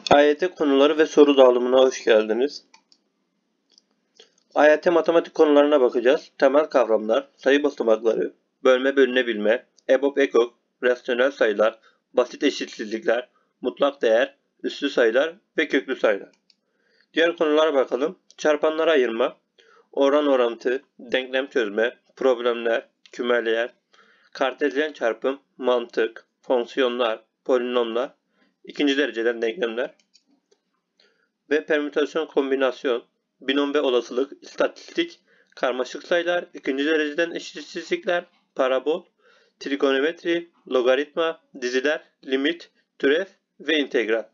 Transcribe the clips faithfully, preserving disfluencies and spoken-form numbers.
A Y T konuları ve soru dağılımına hoş geldiniz. A Y T matematik konularına bakacağız. Temel kavramlar, sayı basamakları, bölme bölünebilme, E B O B EKOK, rasyonel sayılar, basit eşitsizlikler, mutlak değer, üslü sayılar ve köklü sayılar. Diğer konulara bakalım. Çarpanlara ayırma, oran orantı, denklem çözme, problemler, kümeler, kartezyen çarpım, mantık, fonksiyonlar, polinomlar, ikinci dereceden denklemler ve permütasyon kombinasyon, binom ve olasılık, istatistik, karmaşık sayılar, ikinci dereceden eşitsizlikler, parabol, trigonometri, logaritma, diziler, limit, türev ve integral.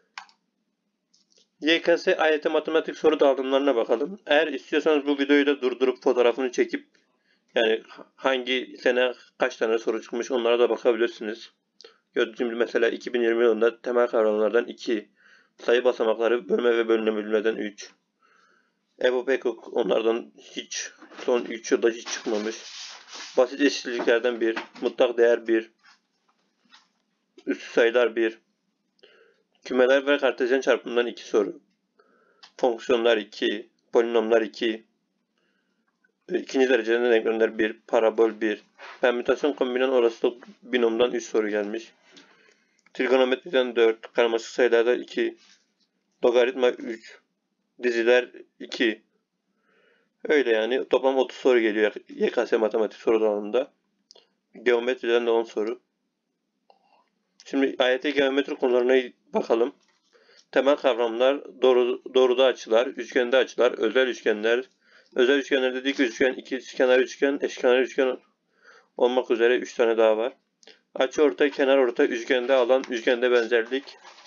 Y K S A Y T matematik soru dağılımlarına bakalım. Eğer istiyorsanız bu videoyu da durdurup fotoğrafını çekip yani hangi sene kaç tane soru çıkmış onlara da bakabilirsiniz. Gördüğünüz gibi mesela iki bin yirmi yılında temel kavramlardan iki, sayı basamakları bölme ve bölünebilmeden üç. E B O B EKOK onlardan hiç, son üç yılda hiç çıkmamış. Basit eşitsizliklerden bir, mutlak değer bir, üstü sayılar bir, kümeler ve kartezyen çarpımından iki soru. Fonksiyonlar iki, polinomlar iki, ikinci dereceden denklemler bir, parabol bir, permütasyon kombinen olasılık binomdan üç soru gelmiş. Trigonometriden dört, karmaşık sayılardan iki, logaritma üç, diziler iki. Öyle yani toplam otuz soru geliyor Y K S matematik soru dağılımında. Geometriden de on soru. Şimdi A Y T geometri konularına bakalım. Temel kavramlar doğru, doğruda açılar, üçgende açılar, özel üçgenler. Özel üçgenlerde dik üçgen, ikizkenar üçgen, eşkenar üçgen olmak üzere üç tane daha var. Açıortay, kenarortay, üçgende alan, üçgende benzerlik.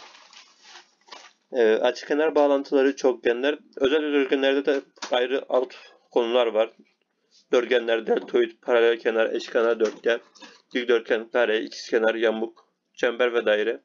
Ee, açıkenar bağlantıları, çokgenler. Özel üçgenlerde de ayrı alt konular var. Dörtgenler, deltoid, paralel kenar, eşkenar dörtgen, dikdörtgen, kare, ikizkenar, yamuk, çember ve daire.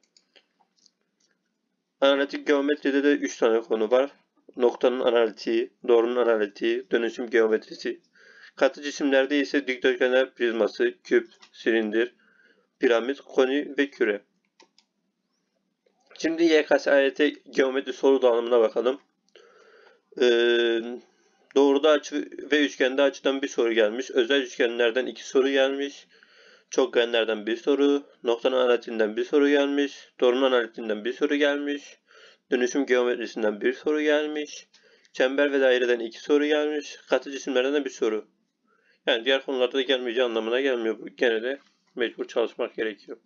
Analitik geometride de üç tane konu var. Noktanın analitiği, doğrunun analitiği, dönüşüm geometrisi. Katı cisimlerde ise dikdörtgenler prizması, küp, silindir, piramit, koni ve küre. Şimdi Y K S A Y T geometri soru dağılımına bakalım. Ee, doğruda açı ve üçgende açıdan bir soru gelmiş. Özel üçgenlerden iki soru gelmiş. Çokgenlerden bir soru, noktanın analitiğinden bir soru gelmiş, doğrunun analitiğinden bir soru gelmiş, dönüşüm geometrisinden bir soru gelmiş, çember ve daireden iki soru gelmiş, katı cisimlerden de bir soru. Yani diğer konularda da gelmeyeceği anlamına gelmiyor. Bu gene de mecbur çalışmak gerekiyor.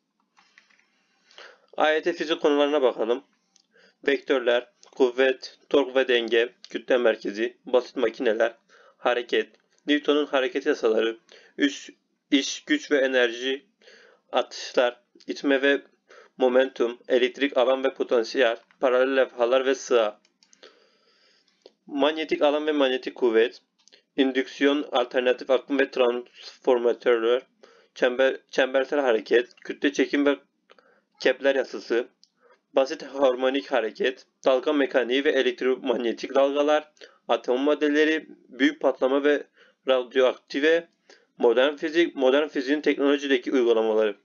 A Y T fizik konularına bakalım. Vektörler, kuvvet, tork ve denge, kütle merkezi, basit makineler, hareket, Newton'un hareket yasaları, üç iş, güç ve enerji, atışlar, itme ve momentum, elektrik alan ve potansiyel, paralel levhalar ve sığa, manyetik alan ve manyetik kuvvet, indüksiyon, alternatif akım ve transformatörler, çember, çembersel hareket, kütle çekim ve Kepler yasası, basit harmonik hareket, dalga mekaniği ve elektromanyetik dalgalar, atom modelleri, büyük patlama ve radyoaktive, modern fizik, modern fiziğin teknolojideki uygulamaları.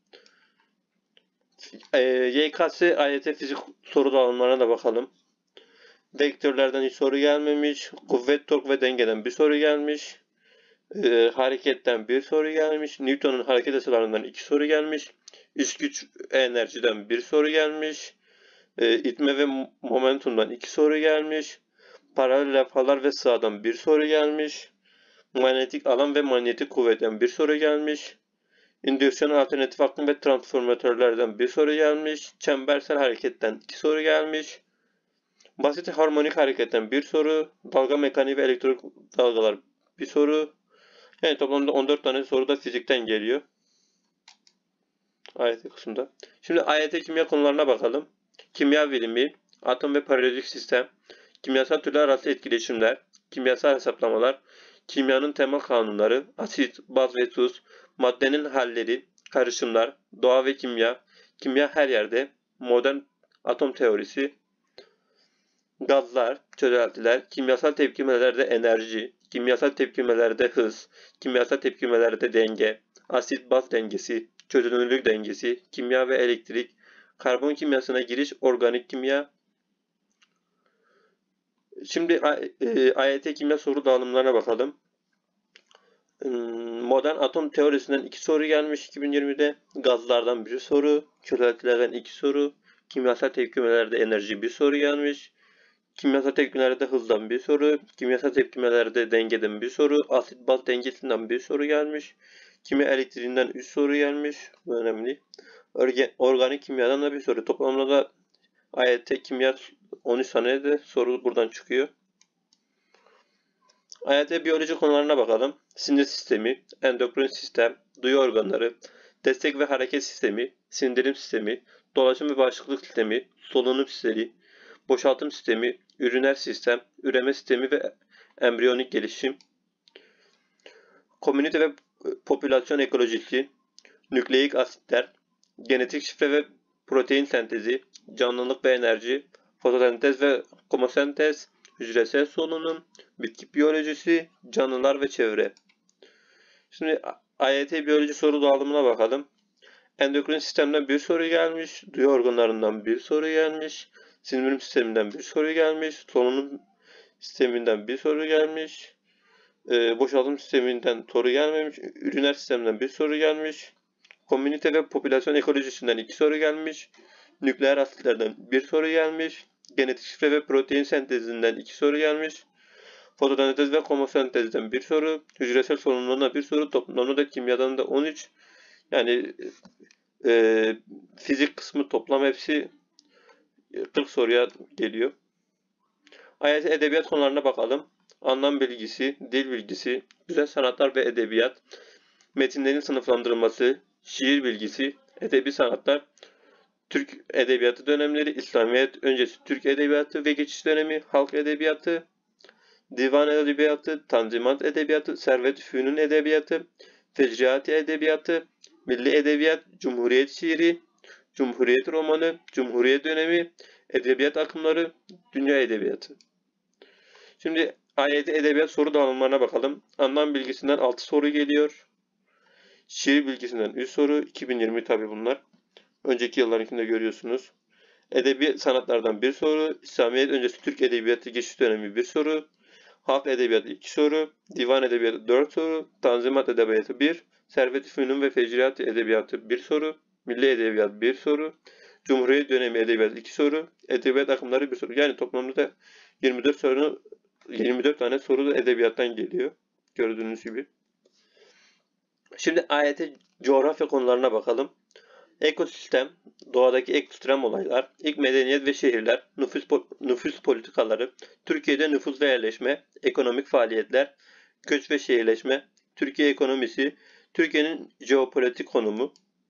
Y K S A Y T fizik soru dağılımlarına da bakalım. Vektörlerden hiç soru gelmemiş. Kuvvet, tork ve dengeden bir soru gelmiş. E, hareketten bir soru gelmiş. Newton'un hareket yasalarından iki soru gelmiş. İş güç enerjiden bir soru gelmiş. E, itme ve momentumdan iki soru gelmiş. Paralel levhalar ve sağdan bir soru gelmiş. Manyetik alan ve manyetik kuvvetten bir soru gelmiş. İndüksiyon, alternatif akım ve transformatörlerden bir soru gelmiş. Çembersel hareketten iki soru gelmiş. Basit harmonik hareketten bir soru. Dalga mekaniği ve elektrik dalgalar bir soru. Yani toplamda on dört tane soru da fizikten geliyor. A Y T kısmında. Şimdi A Y T kimya konularına bakalım. Kimya bilimi, atom ve periyodik sistem, kimyasal türler arası etkileşimler, kimyasal hesaplamalar, kimyanın temel kanunları, asit, baz ve tuz, maddenin halleri, karışımlar, doğa ve kimya, kimya her yerde, modern atom teorisi, gazlar, çözeltiler, kimyasal tepkimelerde enerji, kimyasal tepkimelerde hız, kimyasal tepkimelerde denge, asit-baz dengesi, çözünürlük dengesi, kimya ve elektrik, Karbon kimyasına giriş, organik kimya. Şimdi A Y T kimya soru dağılımlarına bakalım. Modern atom teorisinden iki soru gelmiş iki bin yirmide. Gazlardan bir soru, çözeltilerden iki soru, kimyasal tepkimelerde enerji bir soru gelmiş. Kimyasal tepkimelerde hızdan bir soru, kimyasal tepkimelerde dengeden bir soru, asit baz dengesinden bir soru gelmiş. Kimya elektriğinden üç soru gelmiş. Bu önemli. Organik kimyadan da bir soru. Toplamda da A Y T kimya on üç tane de soru buradan çıkıyor. A Y T biyoloji konularına bakalım. Sinir sistemi, endokrin sistem, duyu organları, destek ve hareket sistemi, sindirim sistemi, dolaşım ve bağışıklık sistemi, solunum sistemi, boşaltım sistemi, üriner sistem, üreme sistemi ve embriyonik gelişim, komünite ve popülasyon ekolojisi, nükleik asitler, genetik şifre ve protein sentezi, canlılık ve enerji, fotosentez ve kemosentez, hücresel solunum, bitki biyolojisi, canlılar ve çevre. Şimdi A Y T biyoloji soru dağılımına bakalım. Endokrin sistemden bir soru gelmiş, duyu organlarından bir soru gelmiş, sindirim sisteminden bir soru gelmiş, solunum sisteminden bir soru gelmiş, e, boşaltım sisteminden soru gelmemiş, üriner sistemden bir soru gelmiş, komünite ve popülasyon ekolojisinden iki soru gelmiş, nükleer asitlerden bir soru gelmiş, genetik şifre ve protein sentezinden iki soru gelmiş, fotosentez ve kemosentezden bir soru, hücresel solunumdan bir soru, toplamda da kimyadan da on üç. Yani e, fizik kısmı toplam hepsi kırk soruya geliyor. A Y T edebiyat konularına bakalım. Anlam bilgisi, dil bilgisi, güzel sanatlar ve edebiyat, metinlerin sınıflandırılması, şiir bilgisi, edebi sanatlar, Türk edebiyatı dönemleri, İslamiyet öncesi Türk edebiyatı ve geçiş dönemi, halk edebiyatı, divan edebiyatı, tanzimat edebiyatı, servet fünun edebiyatı, fecriati edebiyatı, milli edebiyat, cumhuriyet şiiri, cumhuriyet romanı, cumhuriyet dönemi, edebiyat akımları, dünya edebiyatı. Şimdi A Y T edebiyat soru dağılımlarına bakalım. Anlam bilgisinden altı soru geliyor. Şiir bilgisinden üç soru. iki bin yirmi tabi bunlar. Önceki yıllarınkinde görüyorsunuz. Edebi sanatlardan bir soru. İslamiyet öncesi Türk edebiyatı geçiş dönemi bir soru. Halk edebiyatı iki soru. Divan edebiyatı dört soru. Tanzimat edebiyatı bir. Servet-i Fünun ve Fecriat edebiyatı bir soru. Milli edebiyat bir soru. Cumhuriyet dönemi edebiyatı iki soru. Edebiyat akımları bir soru. Yani toplamda da yirmi dört soru yirmi dört tane soru da edebiyattan geliyor. Gördüğünüz gibi. Şimdi A Y T coğrafya konularına bakalım. Ekosistem, doğadaki ekstrem olaylar, ilk medeniyet ve şehirler, nüfus, nüfus politikaları, Türkiye'de nüfus ve yerleşme, ekonomik faaliyetler, göç ve şehirleşme, Türkiye ekonomisi, Türkiye'nin jeopolitik konumu,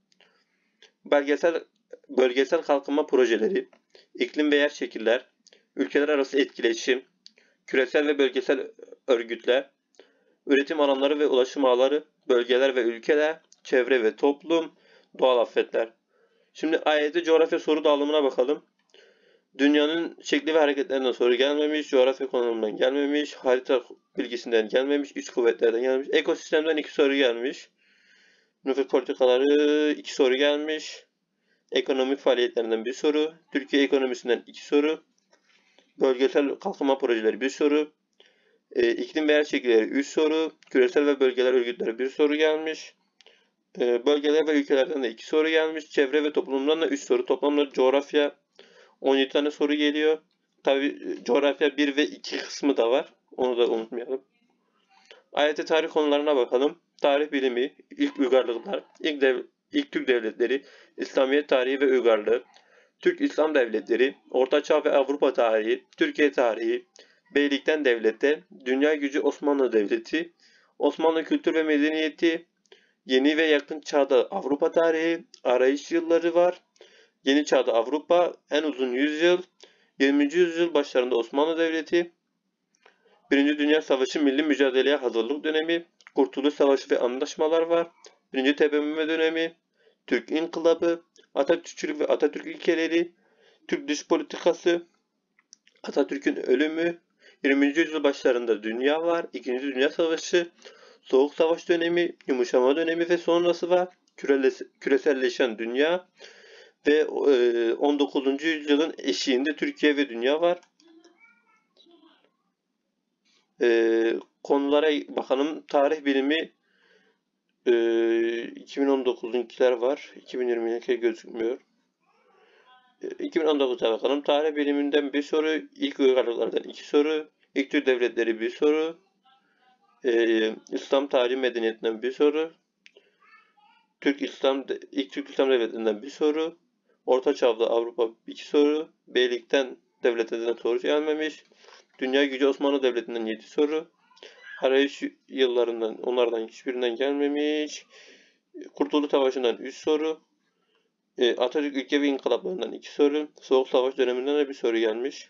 belgesel, bölgesel kalkınma projeleri, iklim ve yer şekiller, ülkeler arası etkileşim, küresel ve bölgesel örgütler, üretim alanları ve ulaşım ağları, bölgeler ve ülkeler, çevre ve toplum, doğal afetler. Şimdi A Y T coğrafya soru dağılımına bakalım. Dünyanın şekli ve hareketlerinden soru gelmemiş, coğrafya konumundan gelmemiş, harita bilgisinden gelmemiş, iç kuvvetlerden gelmemiş, ekosistemden iki soru gelmiş, nüfus politikaları iki soru gelmiş, ekonomik faaliyetlerinden bir soru, Türkiye ekonomisinden iki soru, bölgesel kalkınma projeleri bir soru, e, iklim ve yer şekilleri üç soru, küresel ve bölgeler örgütleri bir soru gelmiş. Bölgeler ve ülkelerden de iki soru gelmiş. Çevre ve toplumdan da üç soru. Toplamda coğrafya on yedi tane soru geliyor. Tabi coğrafya bir ve iki kısmı da var. Onu da unutmayalım. A Y T tarih konularına bakalım. Tarih bilimi, ilk uygarlıklar, ilk, dev, ilk Türk devletleri, İslamiyet tarihi ve uygarlığı, Türk İslam devletleri, Orta Çağ ve Avrupa tarihi, Türkiye tarihi, Beylikten devlete, dünya gücü Osmanlı Devleti, Osmanlı kültür ve medeniyeti, yeni ve yakın çağda Avrupa tarihi, arayış yılları var. Yeni çağda Avrupa, en uzun yüzyıl, yirminci yüzyıl başlarında Osmanlı Devleti, Birinci Dünya Savaşı milli mücadeleye hazırlık dönemi, Kurtuluş Savaşı ve anlaşmalar var. Birinci T B M M dönemi, Türk İnkılabı, Atatürkçülük ve Atatürk ilkeleri, Türk dış politikası, Atatürk'ün ölümü, yirminci yüzyıl başlarında dünya var, İkinci Dünya Savaşı, Soğuk Savaş dönemi, yumuşama dönemi ve sonrası var. Küreselleşen dünya, Ve e, on dokuzuncu yüzyılın eşiğinde Türkiye ve dünya var. E, konulara bakalım. Tarih bilimi e, iki bin on dokuzunkiler var. iki bin yirminki gözükmüyor. E, iki bin on dokuza bakalım. Tarih biliminden bir soru. İlk uygarlıklardan iki soru. İlk Türk devletleri bir soru. E, İslam tarihi medeniyetinden bir soru. Türk İslam ilk Türk İslam devletinden bir soru. Orta Çağ'da Avrupa iki soru. Beylikten devletinden soru gelmemiş. Dünya gücü Osmanlı Devleti'nden yedi soru. Arayış yıllarından onlardan hiçbirinden gelmemiş. Kurtuluş Savaşı'ndan üç soru. E, Atatürk ülke ve inkılaplarından iki soru. Soğuk Savaş döneminden de bir soru gelmiş.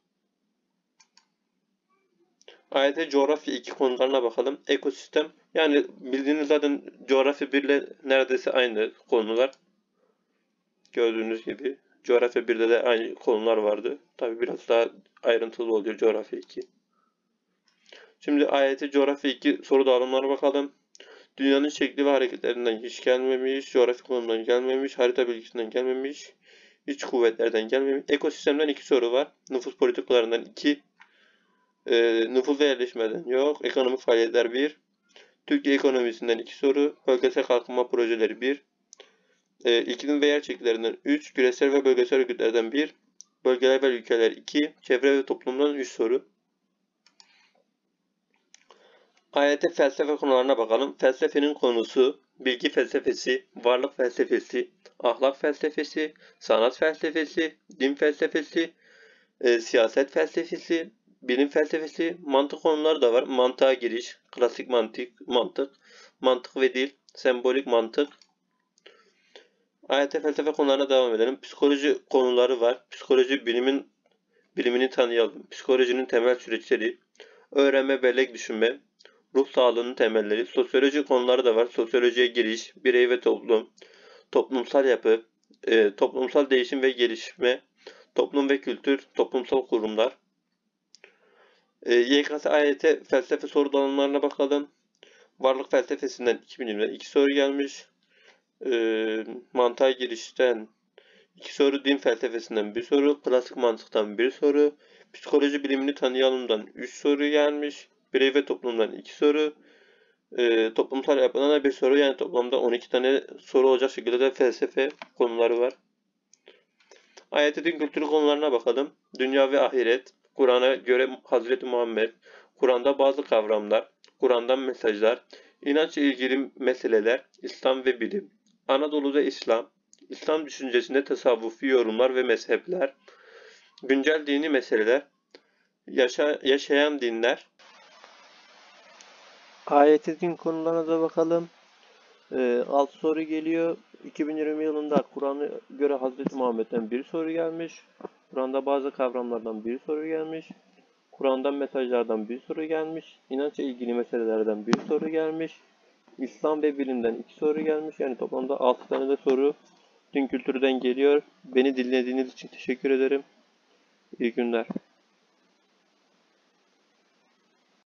A Y T coğrafya iki konularına bakalım. Ekosistem. Yani bildiğiniz zaten coğrafya bir ile neredeyse aynı konular. Gördüğünüz gibi. Coğrafya birde de aynı konular vardı. Tabi biraz daha ayrıntılı oluyor coğrafya iki. Şimdi A Y T coğrafya iki soru dağılımlarına bakalım. Dünyanın şekli ve hareketlerinden hiç gelmemiş. Coğrafya konumundan gelmemiş. Harita bilgisinden gelmemiş. İç kuvvetlerden gelmemiş. Ekosistemden iki soru var. Nüfus politikalarından iki. E, nüfus ve yerleşmeden yok. Ekonomik faaliyetler bir. Türkiye ekonomisinden iki soru. Bölgesel kalkınma projeleri bir. E, iklim ve yer çekilerinden üç. Küresel ve bölgesel örgütlerden bir. Bölgeler ve ülkeler iki. Çevre ve toplumdan üç soru. A Y T felsefe konularına bakalım. Felsefenin konusu bilgi felsefesi, varlık felsefesi, ahlak felsefesi, sanat felsefesi, din felsefesi, e, siyaset felsefesi, bilim felsefesi, mantık konuları da var. Mantığa giriş, klasik mantık, mantık, mantık ve dil, sembolik mantık. A Y T felsefe konularına devam edelim. Psikoloji konuları var. Psikoloji bilimin bilimini tanıyalım. Psikolojinin temel süreçleri, öğrenme, bellek, düşünme, ruh sağlığının temelleri, sosyoloji konuları da var. Sosyolojiye giriş, birey ve toplum, toplumsal yapı, e, toplumsal değişim ve gelişme, toplum ve kültür, toplumsal kurumlar. E, Y K S A Y T felsefe soru dağılımlarına bakalım. Varlık felsefesinden iki bin yirmide iki soru gelmiş. E, mantığa girişten iki soru, din felsefesinden bir soru, klasik mantıktan bir soru, psikoloji bilimini tanıyalımdan üç soru gelmiş. Birey ve toplumdan iki soru, e, toplumsal yapıdan da bir soru, yani toplamda on iki tane soru olacak şekilde de felsefe konuları var. A Y T din kültürü konularına bakalım. Dünya ve ahiret, Kur'an'a göre Hazreti Muhammed, Kur'an'da bazı kavramlar, Kur'an'dan mesajlar, inançla ilgili meseleler, İslam ve bilim, Anadolu'da İslam, İslam düşüncesinde tasavvufi yorumlar ve mezhepler, güncel dini meseleler, yaşa yaşayan dinler. A Y T din konularına da bakalım. Ee, alt soru geliyor. iki bin yirmi yılında Kur'an'a göre Hazreti Muhammed'den bir soru gelmiş. Kur'an'da bazı kavramlardan bir soru gelmiş. Kur'an'dan mesajlardan bir soru gelmiş. İnançla ilgili meselelerden bir soru gelmiş. İslam ve bilimden iki soru gelmiş. Yani toplamda altı tane de soru din kültürden geliyor. Beni dinlediğiniz için teşekkür ederim. İyi günler.